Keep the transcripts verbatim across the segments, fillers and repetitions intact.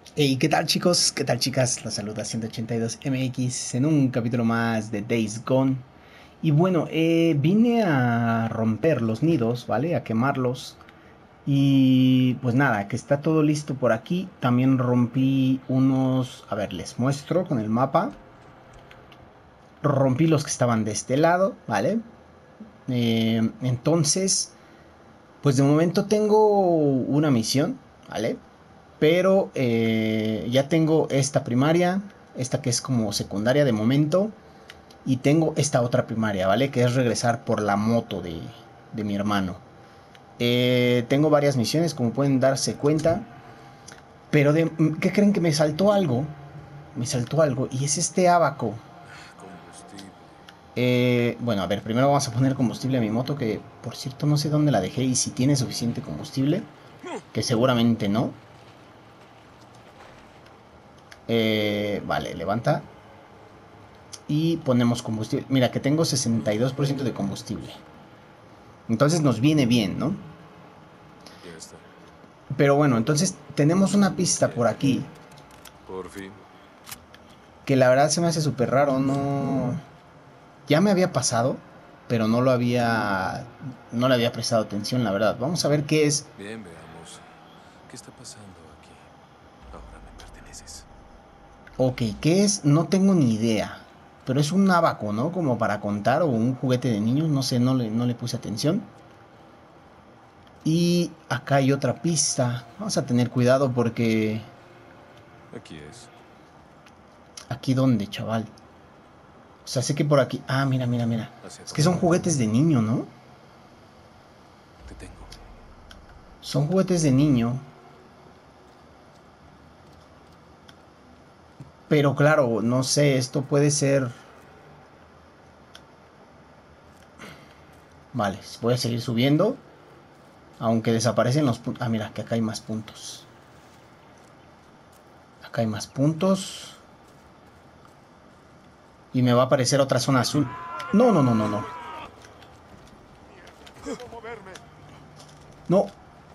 Hey, ¿qué tal chicos? ¿Qué tal chicas? Los saluda ciento ochenta y dos M X en un capítulo más de Days Gone. Y bueno, eh, vine a romper los nidos, ¿vale? A quemarlos. Y pues nada, que está todo listo por aquí. También rompí unos... A ver, les muestro con el mapa. Rompí los que estaban de este lado, ¿vale? Eh, entonces, pues de momento tengo una misión, ¿vale? Pero eh, ya tengo esta primaria, esta que es como secundaria de momento, y tengo esta otra primaria, ¿vale? Que es regresar por la moto de, de mi hermano. Eh, tengo varias misiones, como pueden darse cuenta, pero de, ¿qué creen que me saltó algo? Me saltó algo, y es este abaco. Combustible. Eh, bueno, a ver, primero vamos a poner combustible a mi moto, que por cierto no sé dónde la dejé y si tiene suficiente combustible, que seguramente no. Eh, vale, levanta. Y ponemos combustible. Mira, que tengo sesenta y dos por ciento de combustible. Entonces nos viene bien, ¿no? Ya está. Pero bueno, entonces tenemos una pista por Bien. aquí. Por fin. Que la verdad se me hace súper raro. No. Ya me había pasado. Pero no lo había. No le había prestado atención, la verdad. Vamos a ver qué es. Bien, veamos. ¿Qué está pasando aquí? Ahora me perteneces. Ok, ¿qué es? No tengo ni idea. Pero es un abaco, ¿no? Como para contar. O un juguete de niños. No sé, no le, no le puse atención. Y acá hay otra pista. Vamos a tener cuidado porque... Aquí es. ¿Aquí dónde, chaval? O sea, sé que por aquí... Ah, mira, mira, mira. ¿Hacia Es que dónde son vas? juguetes de niño, ¿no? Te tengo. Son juguetes de niño. Pero claro, no sé, esto puede ser... Vale, voy a seguir subiendo. Aunque desaparecen los puntos... Ah, mira, que acá hay más puntos. Acá hay más puntos. Y me va a aparecer otra zona azul. No, no, no, no, no. No.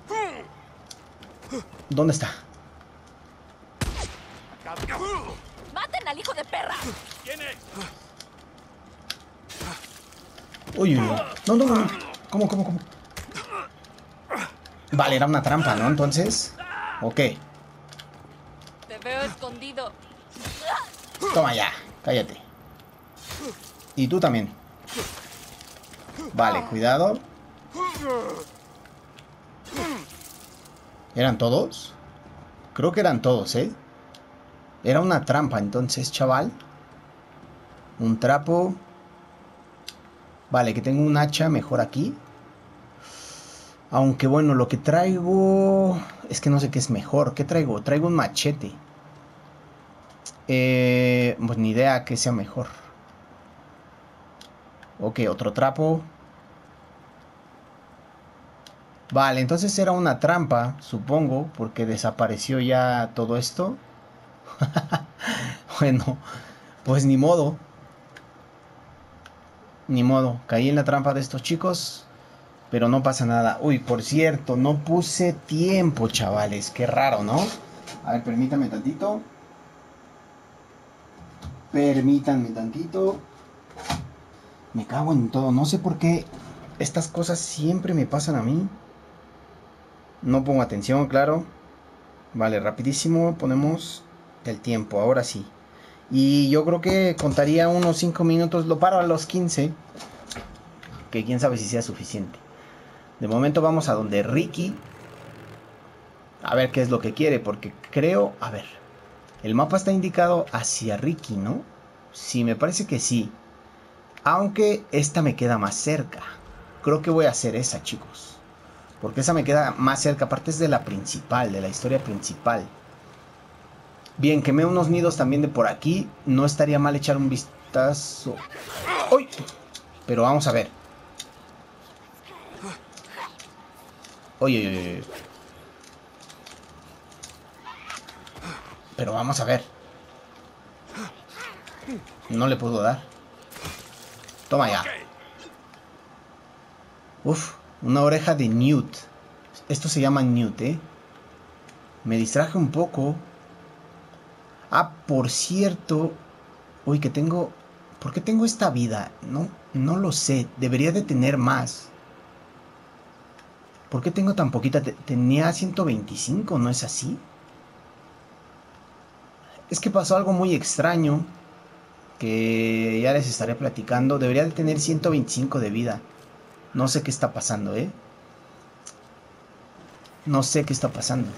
¿Dónde está? ¡Maten al hijo de perra! Uy, uy, uy. No, no, no, no. ¿Cómo, cómo, cómo? Vale, era una trampa, ¿no? Entonces... Ok. Te veo escondido. Toma ya. Cállate. Y tú también. Vale, cuidado. ¿Eran todos? Creo que eran todos, ¿eh? Era una trampa entonces, chaval. Un trapo. Vale, que tengo un hacha mejor aquí. Aunque bueno, lo que traigo... Es que no sé qué es mejor. ¿Qué traigo? Traigo un machete. Eh, pues ni idea que sea mejor. Ok, otro trapo. Vale, entonces era una trampa, supongo, porque desapareció ya todo esto. Bueno, pues ni modo. Ni modo, caí en la trampa de estos chicos. Pero no pasa nada. Uy, por cierto, no puse tiempo, chavales. Qué raro, ¿no? A ver, permítanme tantito. Permítanme tantito. Me cago en todo. No sé por qué estas cosas siempre me pasan a mí. No pongo atención, claro. Vale, rapidísimo. Ponemos el tiempo, ahora sí. Y yo creo que contaría unos cinco minutos. Lo paro a los quince. Que quién sabe si sea suficiente. De momento vamos a donde Ricky. A ver qué es lo que quiere. Porque creo... A ver. El mapa está indicado hacia Ricky, ¿no? Sí, me parece que sí. Aunque esta me queda más cerca. Creo que voy a hacer esa, chicos. Porque esa me queda más cerca. Aparte es de la principal, de la historia principal. Bien, quemé unos nidos también de por aquí. No estaría mal echar un vistazo. ¡Uy! Pero vamos a ver. Oye, oye, oye. Pero vamos a ver. No le puedo dar. Toma ya. Uf, una oreja de Newt. Esto se llama Newt, ¿eh? Me distraje un poco. Ah, por cierto. Uy, que tengo... ¿Por qué tengo esta vida? No, no lo sé. Debería de tener más. ¿Por qué tengo tan poquita? Tenía ciento veinticinco, ¿no es así? Es que pasó algo muy extraño, que ya les estaré platicando. Debería de tener ciento veinticinco de vida. No sé qué está pasando, ¿eh? No sé qué está pasando.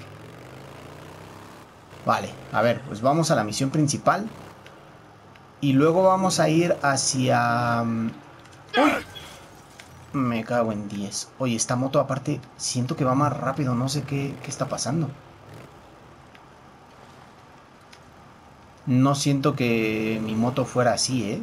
Vale, a ver, pues vamos a la misión principal. Y luego vamos a ir hacia... ¡Uy! Me cago en diez. Oye, esta moto aparte siento que va más rápido. No sé qué, qué está pasando. No siento que mi moto fuera así, ¿eh?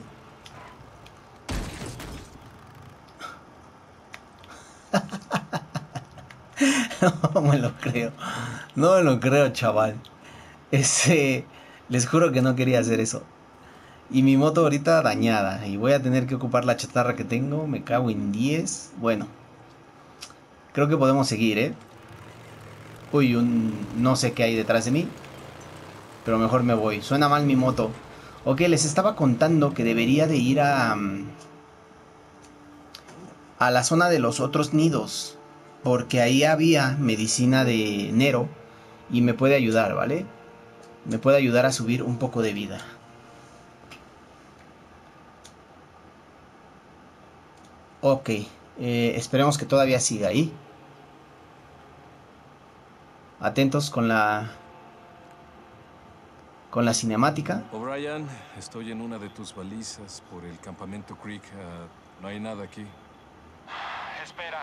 No me lo creo. No me lo creo, chaval. Ese... Les juro que no quería hacer eso. Y mi moto ahorita dañada. Y voy a tener que ocupar la chatarra que tengo. Me cago en diez. Bueno. Creo que podemos seguir, ¿eh? Uy, un... no sé qué hay detrás de mí. Pero mejor me voy. Suena mal mi moto. Ok, les estaba contando que debería de ir a... a la zona de los otros nidos. Porque ahí había medicina de Nero. Y me puede ayudar, ¿vale? Me puede ayudar a subir un poco de vida. Ok. Eh, esperemos que todavía siga ahí. Atentos con la... con la cinemática. O'Brien, estoy en una de tus balizas por el campamento Creek. Uh, no hay nada aquí. Espera.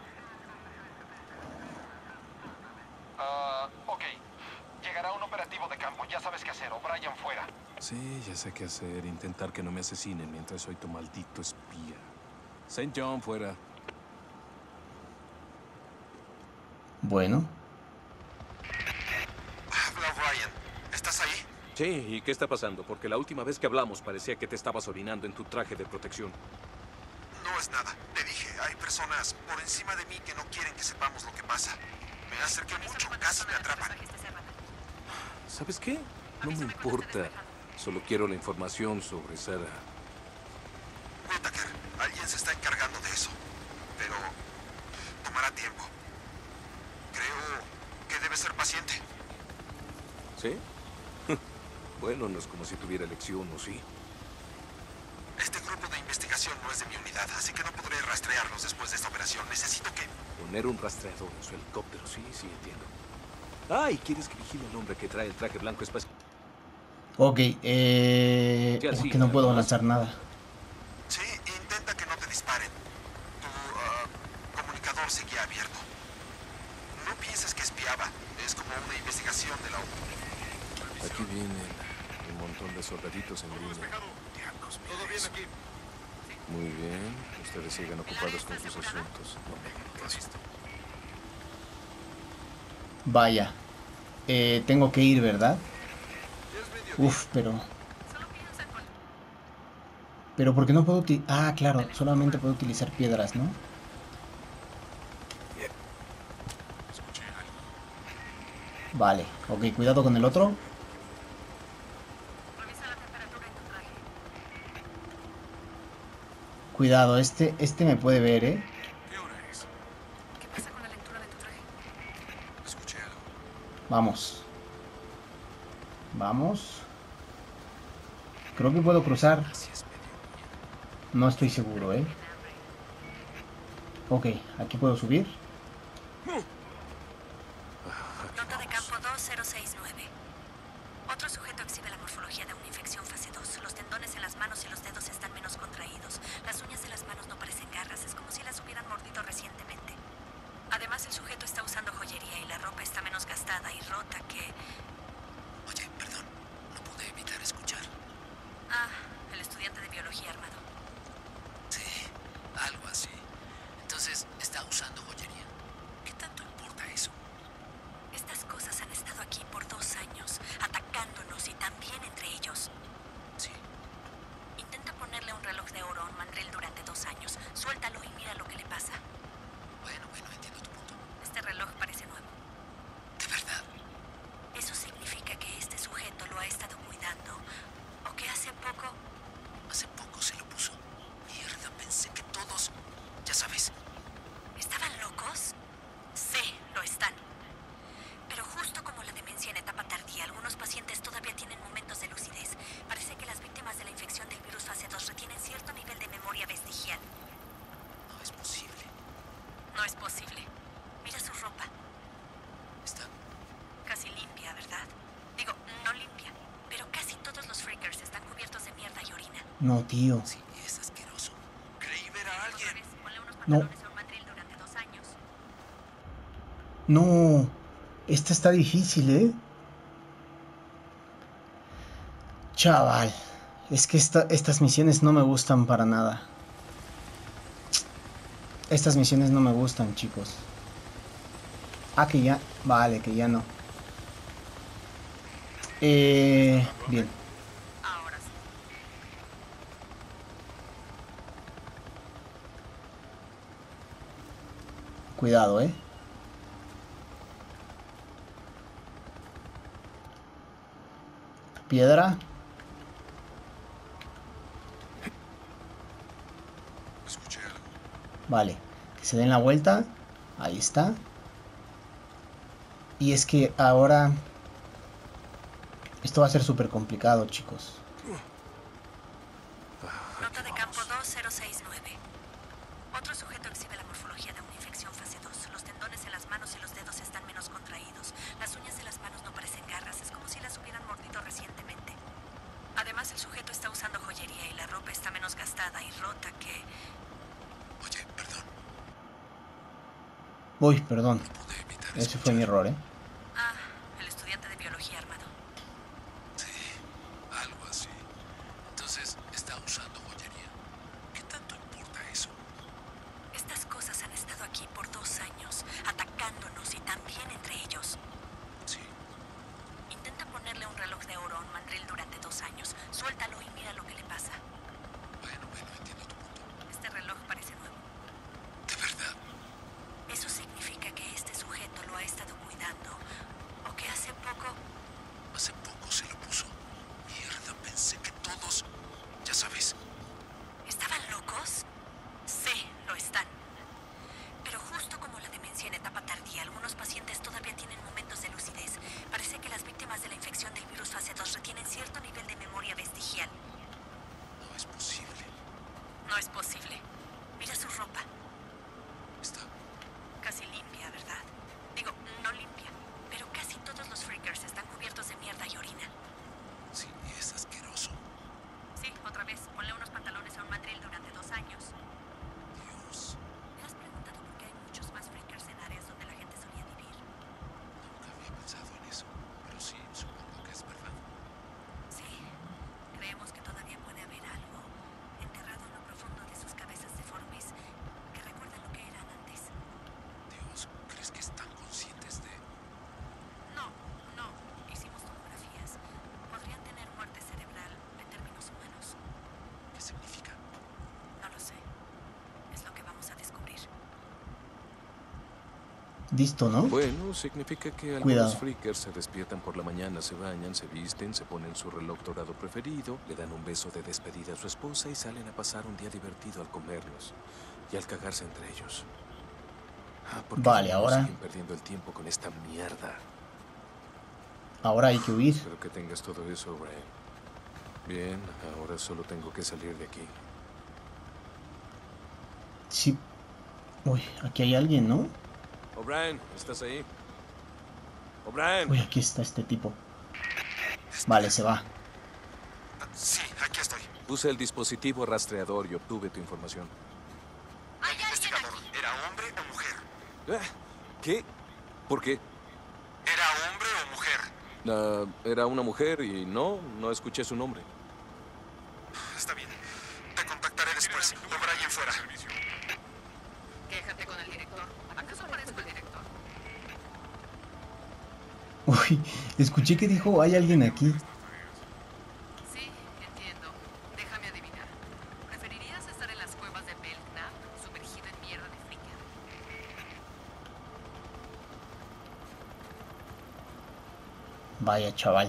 Uh, ok. Llegará un operativo de campo. Ya sabes qué hacer. O'Brien fuera. Sí, ya sé qué hacer. Intentar que no me asesinen mientras soy tu maldito espía. Saint John fuera. Bueno. Habla O'Brien. ¿Estás ahí? Sí, ¿y qué está pasando? Porque la última vez que hablamos parecía que te estabas orinando en tu traje de protección. No es nada. Te dije, hay personas por encima de mí que no quieren que sepamos lo que pasa. Me acerqué mucho, casi me atrapan. ¿Sabes qué? No me importa. Solo quiero la información sobre Sarah. Whittaker, alguien se está encargando de eso. Pero tomará tiempo. Creo que debes ser paciente. ¿Sí? Bueno, no es como si tuviera elección, ¿o sí? Este grupo de investigación no es de mi unidad, así que no podré rastrearlos después de esta operación. Necesito que... Poner un rastreador en su helicóptero, sí, sí, entiendo. Ah, ¿y quieres que vigile al hombre que trae el traje blanco espacial? Ok, eh... Sí, es así, que no puedo ¿no? lanzar nada. Sí, intenta que no te disparen. Tu uh, comunicador seguía abierto. No pienses que espiaba. Es como una investigación de la O N U. Aquí vienen un montón de soldaditos en línea. Diablos, mira eso. Muy bien. Ustedes sigan ocupados con sus asuntos. No me hagan caso. Vaya. Eh, tengo que ir, ¿verdad? Uf, pero... Pero ¿por qué no puedo utilizar...? Ah, claro, solamente puedo utilizar piedras, ¿no? Vale, ok, cuidado con el otro. Cuidado, este, este me puede ver, ¿eh? ¿Qué hora es? ¿Qué pasa con la lectura de tu traje? Escuché algo. Vamos. Vamos. Creo que puedo cruzar. Así es medio. No estoy seguro, ¿eh? Ok, aquí puedo subir. Nota de campo dos cero seis nueve. Otro sujeto exhibe la morfología de una infección fase dos. Los tendones en las manos y los dedos están menos contraídos. Las uñas de las manos no parecen garras, es como si las hubieran mordido recientemente. Además, el sujeto está usando joyería y la ropa está menos gastada y rota que... Oye, perdón. No pude evitar escuchar. Ah, el estudiante de biología armado. Sí, algo así. Entonces, ¿está usando joyería? ¿Qué tanto importa eso? Estas cosas han estado aquí por dos años, atacándonos y también entre ellos. Sí. Intenta ponerle un reloj de oro a un mandril durante dos años. Suéltalo y mira lo que le pasa. Bueno, bueno, entiendo tu punto. Este reloj parece nuevo. ¿De verdad? Eso significa que este sujeto lo ha estado freakers están cubiertos de mierda y orina. No, tío. Sí, es asqueroso. Creí ver a alguien. Otra vez, ponle unos No. pantalones a un mandril durante dos años. No. Esta está difícil, ¿eh? Chaval. Es que esta, estas misiones no me gustan para nada. Estas misiones no me gustan, chicos. Ah, que ya... Vale, que ya no. Eh... Bien. Ahora sí. Cuidado, ¿eh? Piedra. Escuché algo. Vale. Que se den la vuelta. Ahí está. Y es que ahora... Esto va a ser súper complicado, chicos. Nota de campo dos cero seis nueve. Otro sujeto exhibe la morfología de una infección fase dos. Los tendones en las manos y los dedos están menos contraídos. Las uñas de las manos no parecen garras. Es como si las hubieran mordido recientemente. Además, el sujeto está usando joyería y la ropa está menos gastada y rota que... Oye, perdón. Uy, perdón. No pude evitar Ese escuchar. fue mi error, ¿eh? Ah, el estudiante de biología armado. Sí, algo así. Entonces, está usando joyería. ¿Qué tanto importa eso? Estas cosas han estado aquí por dos años, atacándonos y también entre ellos. Sí. Intenta ponerle un reloj de oro a un mandril durante dos años. Suéltalo y mira lo que le pasa. Bueno, bueno, entiendo tu punto. Este reloj parece nuevo. De verdad. Eso significa que este sujeto lo ha estado cuidando. O que hace poco... Hace poco se lo puso. Mierda, pensé que todos... Ya sabes. ¿Estaban locos? Sí, lo están. Pero justo como la demencia en etapa tardía, algunos pacientes todavía tienen momentos de lucidez. Parece que las víctimas de la infección del virus fase dos retienen cierto nivel de memoria vestigial. No es posible. No es posible. Mira su ropa. Está... Casi limpia, ¿verdad? Digo, no limpia. Pero casi todos los freakers están cubiertos de mierda y orina. Sí, es asqueroso. Sí, otra vez. Ponle unos pantalones a un mandril durante dos años. Dios. ¿Me has preguntado por qué hay muchos más freakers en áreas donde la gente solía vivir? Nunca había pensado en eso. Pero sí, supongo que es verdad. Sí. Creemos que todavía puede haber algo enterrado en lo profundo de sus cabezas deformes que recuerdan lo que eran antes. Dios, ¿crees que están conscientes de...? No, no. Hicimos tomografías. Podrían tener muerte cerebral en términos humanos. ¿Qué significa? No lo sé. Es lo que vamos a descubrir. Listo, ¿no? Bueno, significa que algunos Cuidado. freakers se despiertan por la mañana, se bañan, se visten, se ponen su reloj dorado preferido, le dan un beso de despedida a su esposa y salen a pasar un día divertido al comerlos y al cagarse entre ellos. Ah, ¿por qué Vale, demonios ahora- siguen perdiendo el tiempo con esta mierda? Ahora hay que huir. Espero que tengas todo eso, Brian. Bien, ahora solo tengo que salir de aquí. Sí. Uy, aquí hay alguien, ¿no? O'Brien, ¿estás ahí? O'Brien. Uy, aquí está este tipo. Vale, se va. Ah, sí, aquí estoy. Puse el dispositivo rastreador y obtuve tu información. El investigador, ¿era hombre o mujer? Ah, ¿Qué? ¿Por qué? ¿Era hombre o mujer? Ah, era una mujer y no, no escuché su nombre. Está bien. Te contactaré después. O'Brien fuera. Quéjate con el director. ¿Acaso parezco el director? Uy, escuché que dijo, hay alguien aquí. Sí, entiendo. Déjame adivinar. ¿Preferirías estar en las cuevas de Belknap, sumergido en mierda de freaker? Vaya, chaval.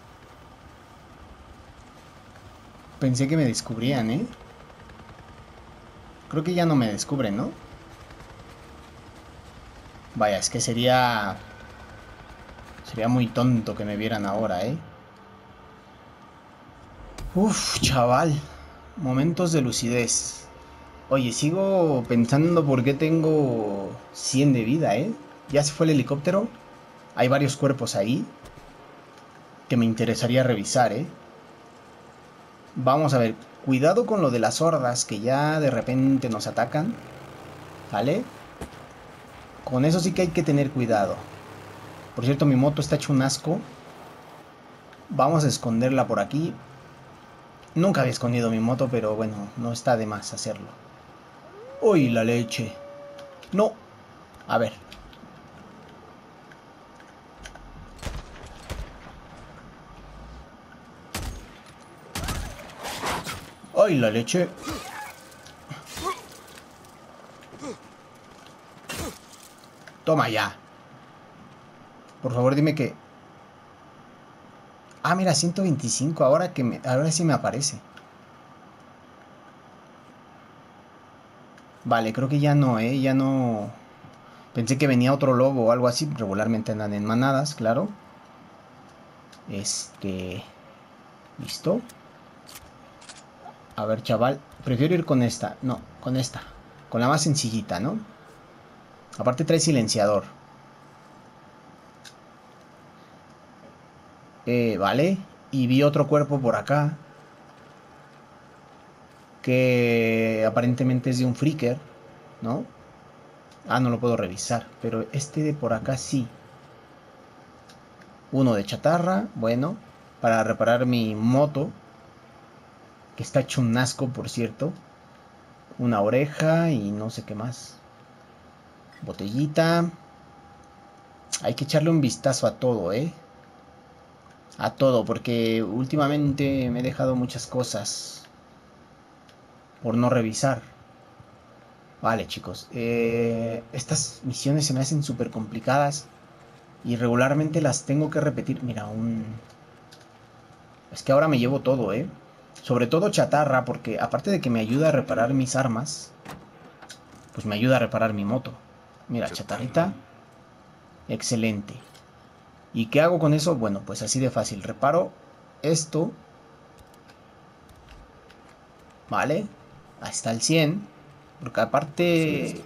Pensé que me descubrían, ¿eh? Creo que ya no me descubren, ¿no? Vaya, es que sería... Sería muy tonto que me vieran ahora, ¿eh? Uf, chaval. Momentos de lucidez. Oye, sigo pensando por qué tengo cien de vida, ¿eh? Ya se fue el helicóptero. Hay varios cuerpos ahí que me interesaría revisar, ¿eh? Vamos a ver. Cuidado con lo de las hordas que ya de repente nos atacan. ¿Vale? Con eso sí que hay que tener cuidado. Por cierto, mi moto está hecho un asco. Vamos a esconderla por aquí. Nunca había escondido mi moto, pero bueno, no está de más hacerlo. ¡Uy, la leche! No. A ver. ¡Ay, la leche! Toma ya. Por favor, dime que... Ah, mira, ciento veinticinco. Ahora que me... Ahora sí me aparece. Vale, creo que ya no, ¿eh? Ya no... Pensé que venía otro lobo o algo así. Regularmente andan en manadas, claro. Este... ¿Listo? A ver, chaval. Prefiero ir con esta. No, con esta. Con la más sencillita, ¿no? Aparte trae silenciador. Eh, vale. Y vi otro cuerpo por acá. Que aparentemente es de un freaker, ¿no? Ah, no lo puedo revisar. Pero este de por acá sí. Uno de chatarra. Bueno. Para reparar mi moto. Que está hecho un asco, por cierto. Una oreja y no sé qué más. Botellita. Hay que echarle un vistazo a todo, ¿eh? A todo, porque últimamente me he dejado muchas cosas por no revisar. Vale, chicos. Eh, estas misiones se me hacen súper complicadas y regularmente las tengo que repetir. Mira, un... Es que ahora me llevo todo, ¿eh? Sobre todo chatarra, porque aparte de que me ayuda a reparar mis armas, pues me ayuda a reparar mi moto. Mira, chatarrita. Excelente. ¿Y qué hago con eso? Bueno, pues así de fácil. Reparo esto. Vale. Ahí está el cien. Porque aparte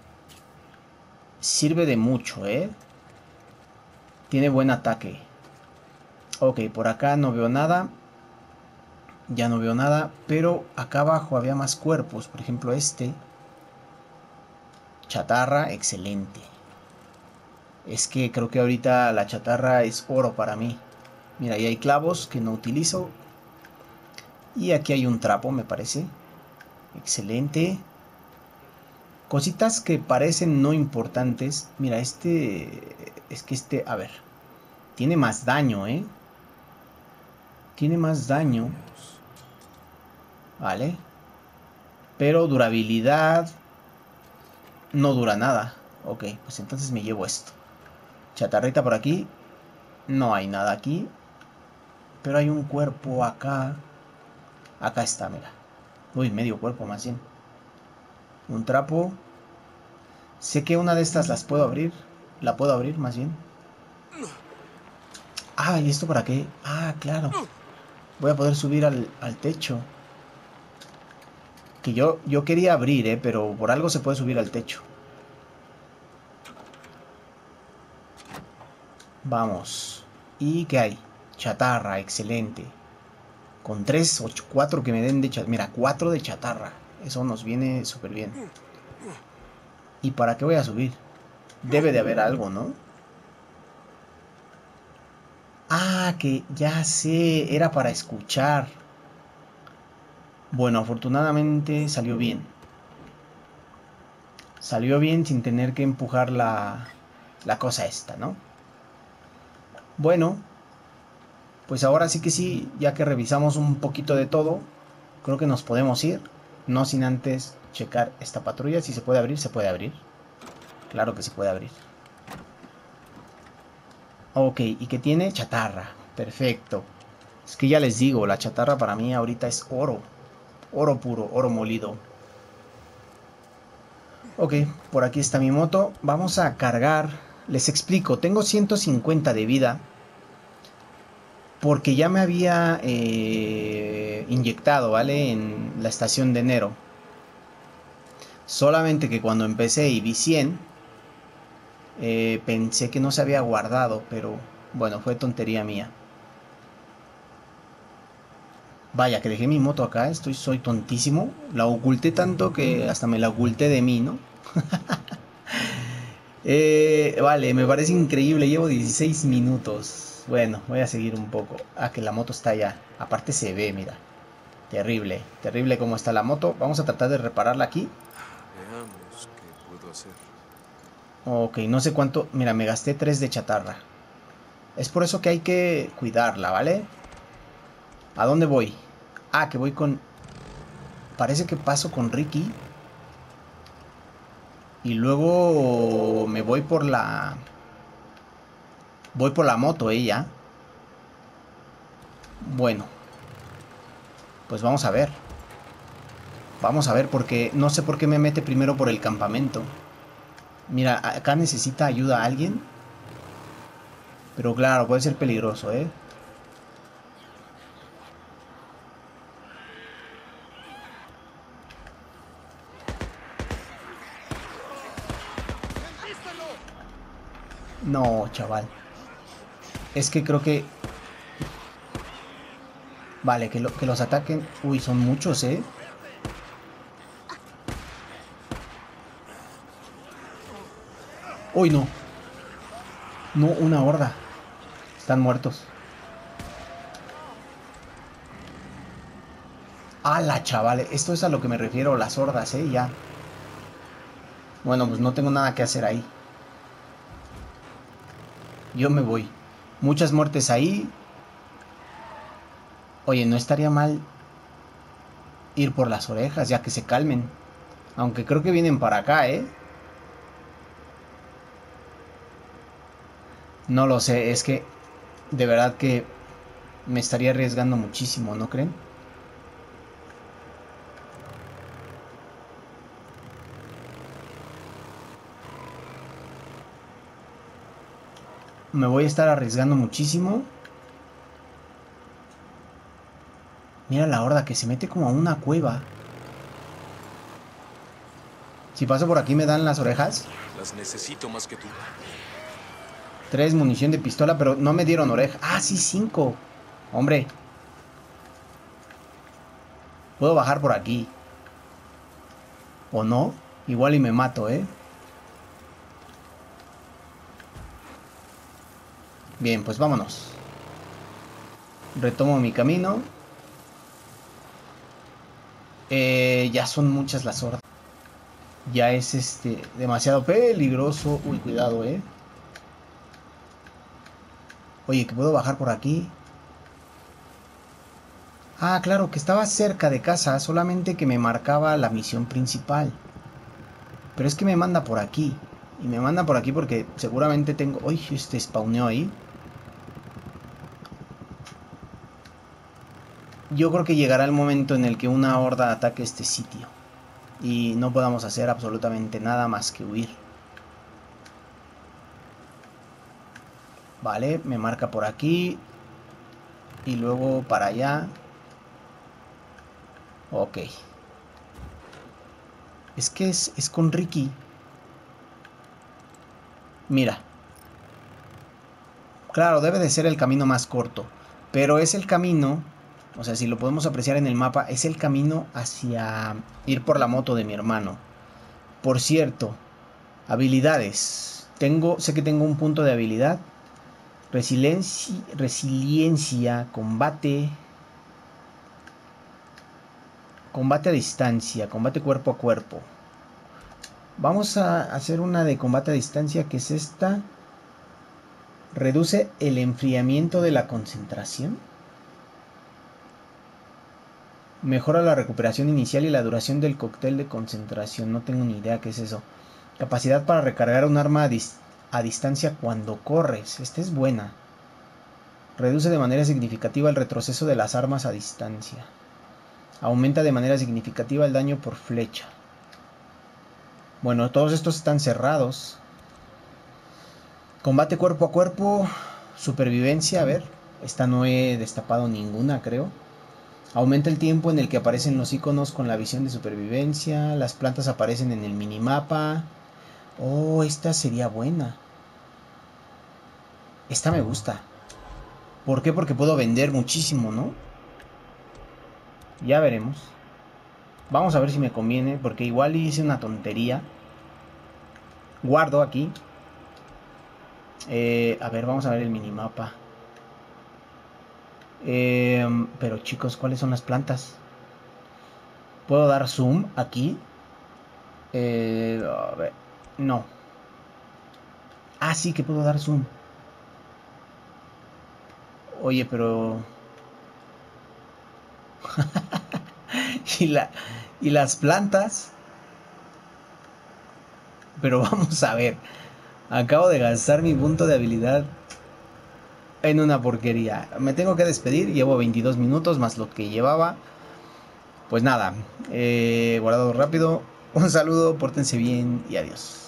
sirve de mucho, ¿eh? Tiene buen ataque. Ok, por acá no veo nada. Ya no veo nada. Pero acá abajo había más cuerpos. Por ejemplo este. Chatarra, excelente. Es que creo que ahorita la chatarra es oro para mí. Mira, ahí hay clavos que no utilizo. Y aquí hay un trapo, me parece. Excelente. Cositas que parecen no importantes. Mira, este... Es que este... A ver. Tiene más daño, ¿eh? Tiene más daño. Vale. Pero durabilidad... No dura nada. Ok, pues entonces me llevo esto. Chatarrita por aquí. No hay nada aquí. Pero hay un cuerpo acá. Acá está, mira. Uy, medio cuerpo más bien. Un trapo. Sé que una de estas las puedo abrir. La puedo abrir más bien. Ah, ¿y esto para qué? Ah, claro. Voy a poder subir al, al techo. Que yo, yo quería abrir, eh, pero por algo se puede subir al techo. Vamos. ¿Y qué hay? Chatarra, excelente. Con tres o cuatro que me den de chatarra. Mira, cuatro de chatarra. Eso nos viene súper bien. ¿Y para qué voy a subir? Debe de haber algo, ¿no? Ah, que ya sé. Era para escuchar. Bueno, afortunadamente salió bien. Salió bien sin tener que empujar la, la cosa esta, ¿no? Bueno, pues ahora sí que sí, ya que revisamos un poquito de todo, creo que nos podemos ir. No sin antes checar esta patrulla. Si se puede abrir, se puede abrir. Claro que se puede abrir. Ok, ¿y qué tiene? Chatarra. Perfecto. Es que ya les digo, la chatarra para mí ahorita es oro. Oro puro, oro molido. Ok, por aquí está mi moto. Vamos a cargar. Les explico, tengo ciento cincuenta de vida. Porque ya me había eh, inyectado, ¿vale? En la estación de enero. Solamente que cuando empecé y vi cien, eh, pensé que no se había guardado, pero bueno, fue tontería mía. Vaya, que dejé mi moto acá, estoy, soy tontísimo. La oculté tanto que hasta me la oculté de mí, ¿no? eh, vale, me parece increíble, llevo dieciséis minutos. Bueno, voy a seguir un poco. Ah, que la moto está allá. Aparte se ve, mira. Terrible, terrible cómo está la moto. Vamos a tratar de repararla aquí. Veamos qué puedo hacer. Ok, no sé cuánto. Mira, me gasté tres de chatarra. Es por eso que hay que cuidarla, ¿vale? ¿A dónde voy? Ah, que voy con... Parece que paso con Ricky. Y luego me voy por la... Voy por la moto, ella. Bueno. Pues vamos a ver. Vamos a ver, porque no sé por qué me mete primero por el campamento. Mira, acá necesita ayuda a alguien. Pero claro, puede ser peligroso, ¿eh? No, chaval. Es que creo que... Vale, que, lo, que los ataquen... Uy, son muchos, ¿eh? Uy, no. No, una horda. Están muertos. ¡Hala, chaval! Esto es a lo que me refiero, las hordas, ¿eh? Ya. Bueno, pues no tengo nada que hacer ahí. Yo me voy. Muchas muertes ahí. Oye, no estaría mal ir por las orejas, ya que se calmen. Aunque creo que vienen para acá, ¿eh? No lo sé, es que... De verdad que... Me estaría arriesgando muchísimo, ¿no creen? Me voy a estar arriesgando muchísimo. Mira la horda que se mete como a una cueva. Si paso por aquí me dan las orejas. Las necesito más que tú. Tres munición de pistola, pero no me dieron oreja. Ah, sí, cinco. Hombre. Puedo bajar por aquí. ¿O no? Igual y me mato, ¿eh? Bien, pues vámonos. Retomo mi camino. Eh, ya son muchas las hordas. Ya es este demasiado peligroso. Uy, cuidado, eh. Oye, que puedo bajar por aquí. Ah, claro, que estaba cerca de casa, solamente que me marcaba la misión principal. Pero es que me manda por aquí. Y me manda por aquí porque seguramente tengo... Uy, este spawneó ahí. Yo creo que llegará el momento en el que una horda ataque este sitio. Y no podamos hacer absolutamente nada más que huir. Vale, me marca por aquí. Y luego para allá. Ok. Es que es, es con Ricky. Mira. Claro, debe de ser el camino más corto. Pero es el camino... O sea, si lo podemos apreciar en el mapa, es el camino hacia ir por la moto de mi hermano. Por cierto, habilidades. Tengo, sé que tengo un punto de habilidad. Resiliencia, resiliencia, combate. Combate a distancia, combate cuerpo a cuerpo. Vamos a hacer una de combate a distancia, que es esta. Reduce el enfriamiento de la concentración. Mejora la recuperación inicial y la duración del cóctel de concentración. No tengo ni idea qué es eso. Capacidad para recargar un arma a, dis a distancia cuando corres. Esta es buena. Reduce de manera significativa el retroceso de las armas a distancia. Aumenta de manera significativa el daño por flecha. Bueno, todos estos están cerrados. Combate cuerpo a cuerpo. Supervivencia, a ver. Esta no he destapado ninguna, creo. Aumenta el tiempo en el que aparecen los iconos con la visión de supervivencia. Las plantas aparecen en el minimapa. Oh, esta sería buena. Esta me gusta. ¿Por qué? Porque puedo vender muchísimo, ¿no? Ya veremos. Vamos a ver si me conviene, porque igual hice una tontería. Guardo aquí. Eh, a ver, vamos a ver el minimapa. Eh, pero chicos, ¿cuáles son las plantas? ¿Puedo dar zoom aquí? Eh, a ver, no. Ah, sí que puedo dar zoom. Oye, pero... y, la, y las plantas... Pero vamos a ver. Acabo de gastar mi punto de habilidad en una porquería. Me tengo que despedir. Llevo veintidós minutos más lo que llevaba. Pues nada. Eh, guardado rápido. Un saludo, pórtense bien y adiós.